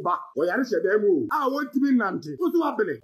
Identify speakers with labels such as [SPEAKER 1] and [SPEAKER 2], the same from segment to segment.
[SPEAKER 1] ba o yare hye dem o wontimi nante wo so abele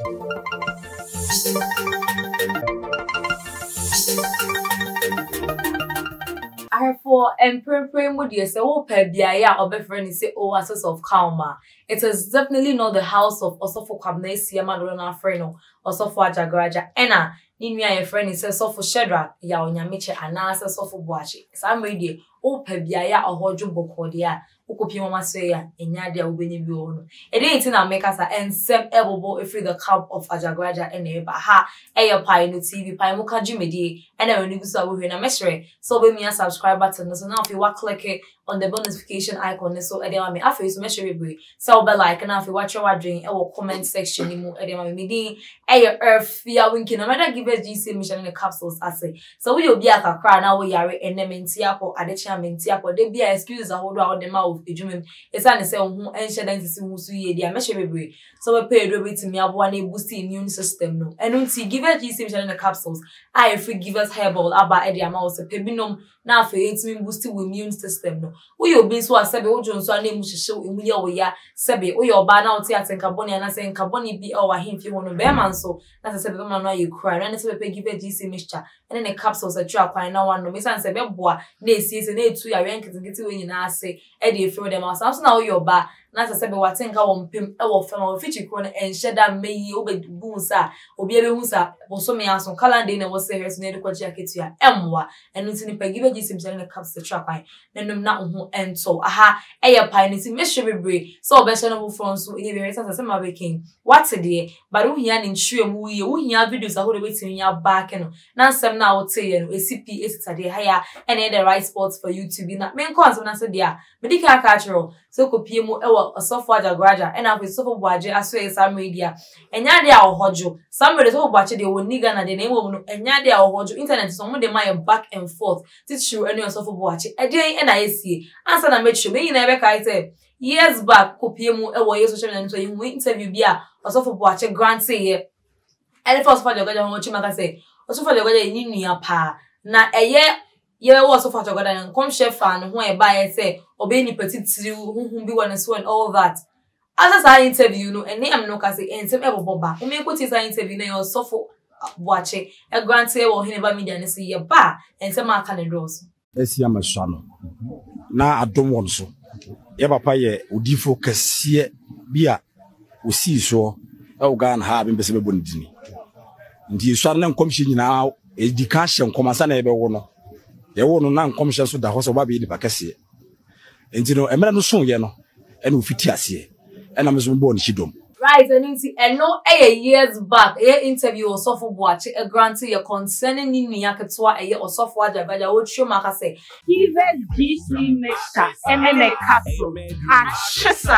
[SPEAKER 2] for empirical moody say oh pebia or be friend say oasis of calma. It is definitely not the house of Osofo Kwabena Esiama Lorna Freno Osofo Ajagraja ena ni nua ye friend say Osofo Shedra ya onyamiche anasa Osofo Boachi. Sam ready oh pebia ya ohodwo bokodia ukopi mama say ya enya dia ubeni bi ono. E dey tin na make us ensem ebobo efri the camp of Ajagraja ene ba ha eya pai no TV pai mo ka jumedi ena oni guso awohwe na mesre so be me subscribe button so now if you want click it on the notification icon so ede ma me afi so mesre be so be like na if you watch your dream e wo comment section ni mu ede ma me din eya earth ya winki no matter give us GC mission in the capsules ase so we obi akakra na wo yare enementi akọ adechi amenti akọ de bia excuses ahodo a wo de ma wo ejumem esa ne se ho enhye dan sisi hu so ye dia mesre be so we pay do bit me aboa na boost immune system no eno nti give us GC mission in the capsules I free give us herbal aba ede ama wo se pebinom na afa etimi boost we immune system no we obi so asebe wo jonso na emu hyehye emu ye wo ya sebe wo ye oba na wo te atenka boni na se nka boni bi o wa himfi ho no be man so na se sebe ma no aye kura na se be give GC mixture ene ne capsules a twa kwan na one no me san se be boa na esiese na etu ya renkitikiti we nyina ase e de efro dem asa so na wo ye oba na se sebe watenka wo mpem e wo fema wo fichi kro na enhye da meyi obedu sa obi ebe hu sa bo so me aso calendar na wo se here so na de kwachi aketua emwa enu ti ni pa give GC mixture na capsules twa kwan na num na ho ento aha eya pai ni ti meshe bebre so obeshe no front so e be return se ma be king what de but wo hia ni ntwe mu ye wo hia videos aho de betimi ya back no na nsem na wo te ye no ACP esitade ha ya ene the right spots for you to be na men cause na se dia medical cultural so kopie mu ewo Osofo Ajagraja ena fe Osofo Boaje aso e Sam media enya de a ohojo Sam media Osofo Boaje de woni Ghana de na emo no enya de a ohojo internet so mo de my back and forth titshu ene Osofo Boaje e de ena esie ansa na mechu me nyina ebe kai say years back kopie mu ewo ye social media so you interview bia Osofo Boaje grant say ye ene for Osofo Ajagraja ho chi maka say Osofo Ajagraja ni nua pa na eye ye wo Osofo Ajagraja na kom chef fan ho e ba ye say obe ni petitiri hu bi one so and all that as I interview no ene am no ka say ensem ebo ba o me ko ti say interview na Osofo Boaje e grant say wo Hineba media ne say ye ba ensem aka ne dos
[SPEAKER 1] esi amasua no na adom won so ye papa ye odifo kase bia osi so e wo Ghana ha be bese bebo ndini ndi so na nkomhye nyina edikashe nkomasa na ebe wo no ye wo no na nkomhye so da ho so ba be ni pakase enti no emere no so ye no ene ofiti ase ena meso bo ni chidom
[SPEAKER 2] right and no years back interview Osofo Boache a grant your concerning ni nua ketwa Osofo Ajagraja wo twa maka say
[SPEAKER 3] give GC mixture ene capsule achisa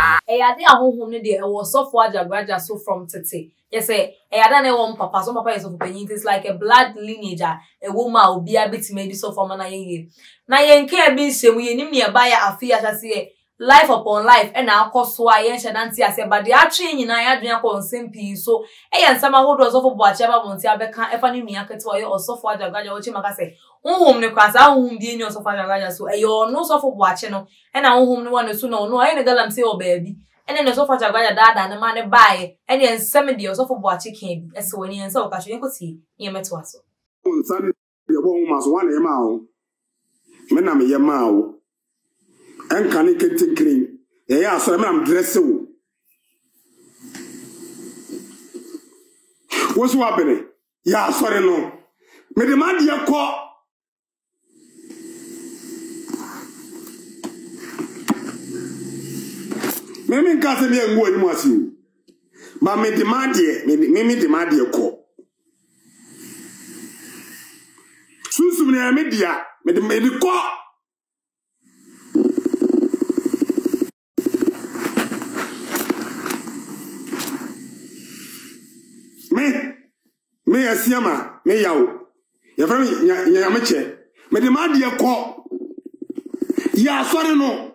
[SPEAKER 2] ade ahohom ne de Osofo Ajagraja so from tete yes say ade na one papa so papa is of penyin it's like a blood lineage a woman obi abetime di so for na ye na ye nka bi nsemu ye nim ne ba ya afia chase life upon life and akoso aye hyedanti ase ba de atwe nyina ya adwen akọ nsempi so eya nsama hodo Osofo Boache ba monti abeka efa ne nua ketewa ye Osofo Ajagraja wo chi maka se honhom ne kwasa honhom bi eni Osofo Ajagraja so eyo no Osofo Boache no ena honhom ne wane so no aye ne galam se o baabi ene ne Osofo Ajagraja dada ne ma ne bae ene ensem de Osofo Boache kan bi ese woni ense o ka hwe nkoti ye meto aso
[SPEAKER 4] nsane de bo hu maso wane ma ho me na me ye ma ho enka ne ketinkrin ye ya so me am dress wo so abene ya sore no me de ma de ko me me nka se me enwo ni mo asi ba me de ma de ko susum ne me dia me de ko me asiama me yawo ya fami nya meche me de ma de ko ya sore no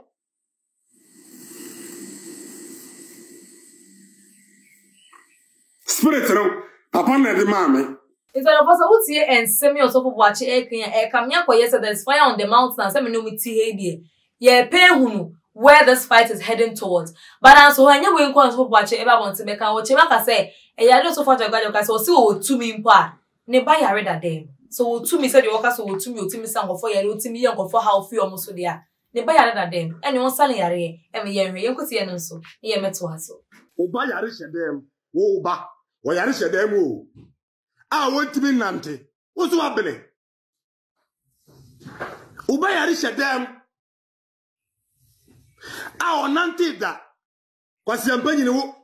[SPEAKER 4] spirit no papa na de mame
[SPEAKER 2] it's all of us who see and semi Osofo Boache e kan e kam nya ko yes there's fire on the mountain and semi no mi ti he die ye pe hunu where this fight is heading towards. But as when you win coins for watch ever want to make a watch him say, e ya so for Jagaja so see o to me mpa. Ne ba ya read them. So to me said the workers so to me sang for ya to me young for how few almost so there. Ne ba ya read them. Anyone selling yare e me yen we yenkosi eno so. Ye meto aso.
[SPEAKER 4] Oba yare shedem. Wo ba. Wo yare shedem o. Ah won to me nante. Wo so abele. Oba yare shedem. Ah o nante da. Kwasi ampanyi ne wo.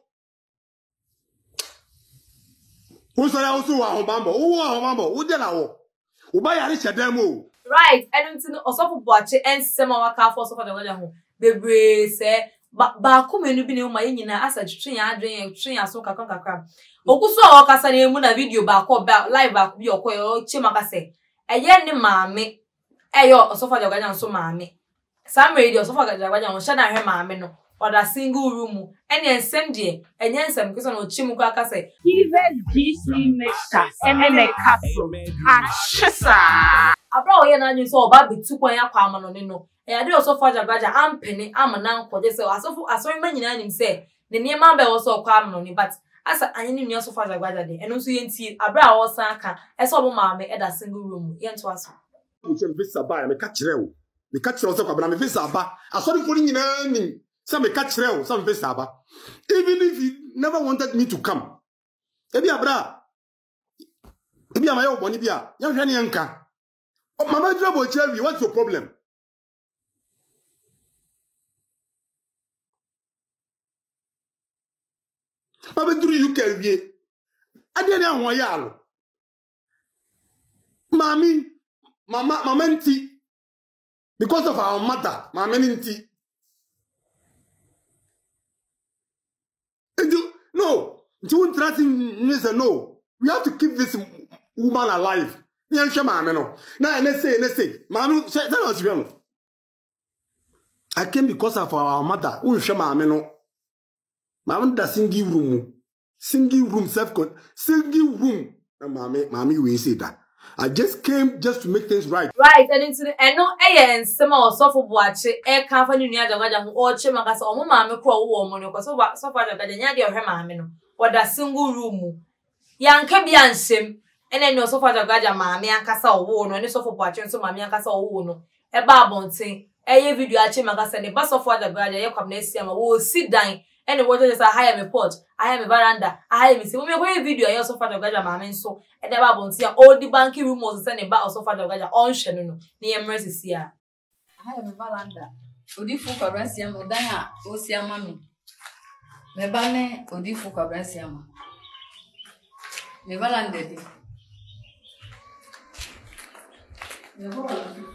[SPEAKER 4] Wo so ya wo so wa hobambo. Wo wa hobambo. Wo de na wo. Oba yare shedem o.
[SPEAKER 2] Right, and until Osofo Boache and Sema Waka for Sofa Jagaja ho. Bebre say ba ko menu bi ne ma nyina asa twetwe ya adwen twetwe ya so kakra. Okuso a okasa na emu na video ba ko ba live ba bi okoyo chimaka say eye ne maame eyo Osofo Jagaja nso maame. Sam radio Osofo Jagaja ho hye na hwe maame no. Oda single room ene ensem de enye ensem kese no chimu kwa aka say
[SPEAKER 3] Even GC mixture MN capsule achisa
[SPEAKER 2] abra oye na nyu so oba bitu kwan yakwa amano ne no e ade Osofo Jagaja ampene amana nkode se asofo asori manyina nim se ne niema be wo so kwa amano ni but asa anye ni Osofo Jagaja de eno so yenti abra wo san aka ese obo maame eda single room yento aso
[SPEAKER 4] Mo che visa ba ya me ka kire wo se kwa bra me visa ba asori fo ni nyina ni some catch real, some face aba. Even if you never wanted me to come. Ebi abra. Ebi amayo boni bia. Yan hwe ne yanka. Oh, mama trouble cherry, what's your problem? Mama duru you can be. Ade ne ahwo ya alo. Mama nti. Because of our mother, mama nti. No, you won't trust no. We have to keep this woman alive. No. Now, let's say, Manu, that was wrong. I came because of our mother. Mama, the single room, single room. Mommy, we say that. I just came just to make things right.
[SPEAKER 2] Right, and into the no and some Osofo Boache e kan fa ni nua Jagaja ho o chema kasa omo maame kro wo mo no ko so far Jagaja nya de ohwe maame no oda single room yanka bia nsem ene no Osofo Jagaja maame ankasa owo no ne Osofo Boache nso maame ankasa owo no e ba abonten eye video a chema kasa ne ba Osofo Jagaja ye kwam na esia ma wo si dan ene wo just hire me porch hire me veranda hire me se wo me go video ye Osofo Jagaja maame nso e de ba abonten all the banky rumors say ne ba Osofo Jagaja on hwe no ne ye mresi sia
[SPEAKER 5] hire me veranda odifu kwabrasi am odan a o sia mami me ba ne odifu kwabrasi am me veranda di me ho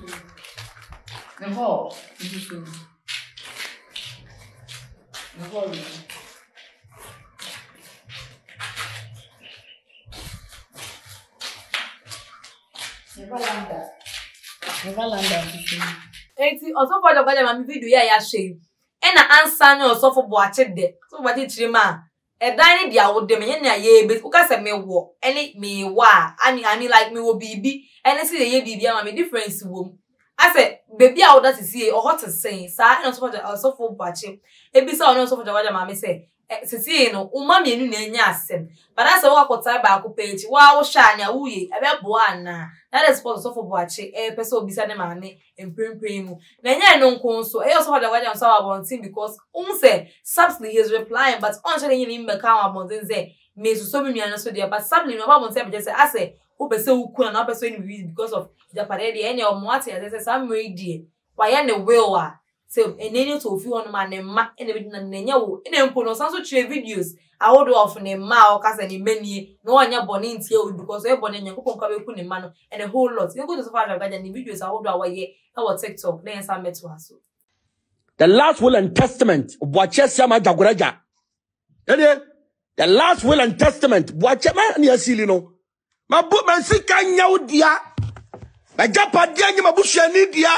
[SPEAKER 2] enti Osofo Jagaja ma video ya share e na ansa ne Osofo Boache de so Boache chirima e dan ne dia wo de me nya ye be uka se me wo ene me wa I mean like me wo bibi ene se ye bibi ama me difference wo I said baby a wo that see o hot saying sa ene Osofo Boache e bi sa ono Osofo Jagaja ma me say sisi no umma mienu na enya asem but as we akota ba ko page wa wo hwa anya wuye ebe boa na that is for Osofo Boache person obisa ne maame emprempren mu na enya no nko so Osofo Jagaja nso abontin because say subtly he is replying but on shele yin me kan abontin say me so me nua no so there but subtly no abontin be say ase wo pese wo ku na person ni because of the parade any o mo ate say some ready why na will a so eneni to ofi on ma ne ma ene be na nenya wo ene mpo no sanso tire videos awodo of ne ma o kasa ne manie no onya boni ntie o because e boni nyankopon ka be ku ne ma no and a whole lot you go to Osofo Jagaja ne videos awodo awaye e wo TikTok na ensa meto aso
[SPEAKER 6] the last will and testament Boache Siama Jagoraja the last will and testament Boache ma ne asili no mabu man sika nyawo dia ba japa dia nyima buhua ni dia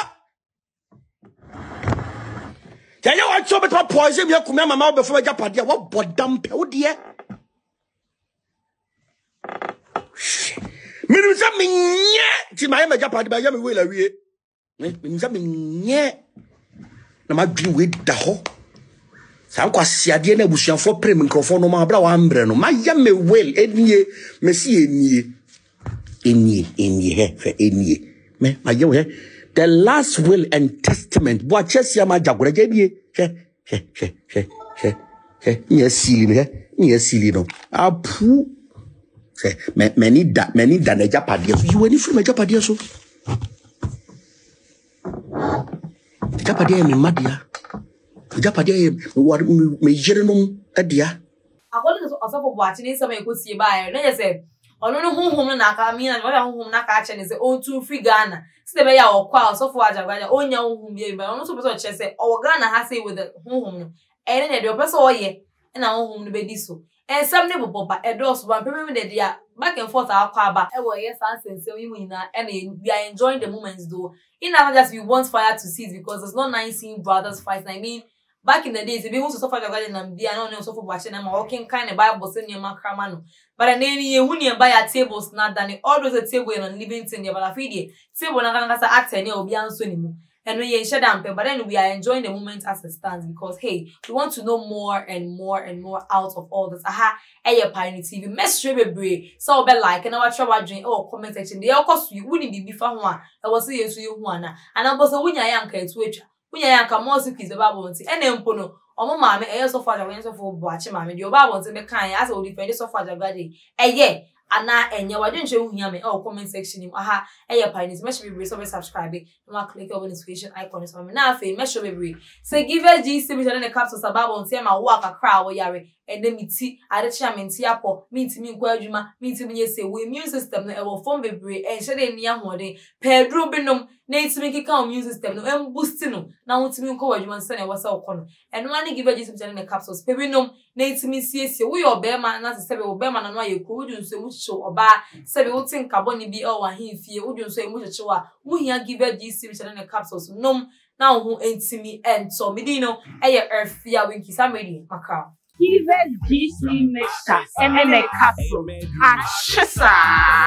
[SPEAKER 6] Yaya wa cho beto poison me kumia mama obefo ba japadia wo bodam pe wo de Minu sa minye ti ma ya japadi ba ya me we la wie. Minu sa minye na ma dwi we da ho sa nkwa siade na busuafo pre microphone no ma bra wa mbre no ma ya me well enie me si enie he enie me ma ye we the last will and testament bo achesia ma Jagoraja die ni asili no apu many da na japade so you any free me japade so japade me madia japade me yerenom adia
[SPEAKER 2] according to Osofo Boachi ni some ekosie ba na je say ono no honhom na aka mi na wala honhom na aka ache ni say on to free Ghana se be ya okwa Osofo Ajagwaja onya honhom ye ba ono so be so che say o Ghana ha say with the honhom no ene ne de opeso oye na honhom no be di so some ne boba edos one peme de dia back and forth akwa aba e wo yes answer say we na and we are enjoying the moments though in not just we want fire to cease because it's not nice seeing brothers fight. I mean back in the days if you want to suffer Jagaja and be no Osofo Boachi na walking kind of Bible say near makramano but then you who buy a tables not done all those table and living thing but I feed table na kasa act any obi anso ni mu. And we shut down, but then we are enjoying the moment as it stands because hey, we want to know more and more and more out of all this. Aha, Pioneer TV, message be so be like and our trouble drink comment section. They of course you wouldn't be before one. I was saying to you one, and I was a winner yanka to which when yanka more piece the Bible and then pono. Omo mama so far when so for Boachi mama your Bible to the kind as all defend so far Jagadi. Yeah. Ana enye wadun che hu me comment section nim aha Pioneer make sure be subscribe and click on the notification icon so me na fe make sure be say give us GC me channel the capsules about on ma work akra wo yare and then me ti ade chia me ti apo me ti mi nkwa adwuma me ti me say we immune system no e wo form bebre e hye de ni ahode pedro binom na ti mi kika immune system no em boost no na wo ti mi nkwa adwuma se na wo sa okọ no and one give us GC channel the capsules pe binom na ti mi siesie wo yo be ma na se be wo be ma na no ayeku wo dun so wo show oba se be wo tin carbon bi o wa himfie wo dun so emu chechewa wo hia give us GC channel the capsules nom na wo entimi ento medino earth ya winki samedi makao.
[SPEAKER 3] Give GC Mixer and then a capsule.